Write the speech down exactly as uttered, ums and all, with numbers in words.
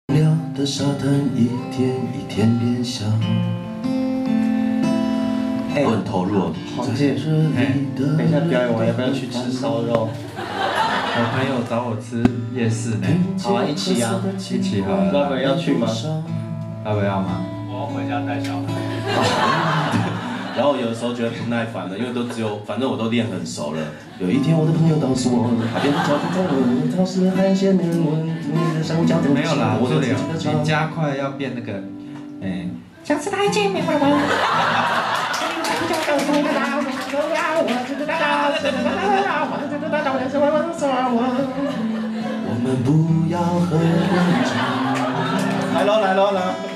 了的沙滩一天一天变小。 哎， 我很投入哦。 黄姐，哎，等一下表演完要不要去吃烧肉？ 我朋友找我吃夜市呢。 好啊，一起啊， 一起好了。 老板要去吗？ 要不要吗？ 我要回家带小孩。 然后有的时候觉得不耐烦了，因为都只有，反正我都练很熟了。有一天我的朋友告诉我，海边的脚步中文，潮湿海鲜人文，你的香蕉没有啦，不了，你加快要变那个，哎， 想吃海鲜面文文。 我们不要很认真。 来喽来喽来。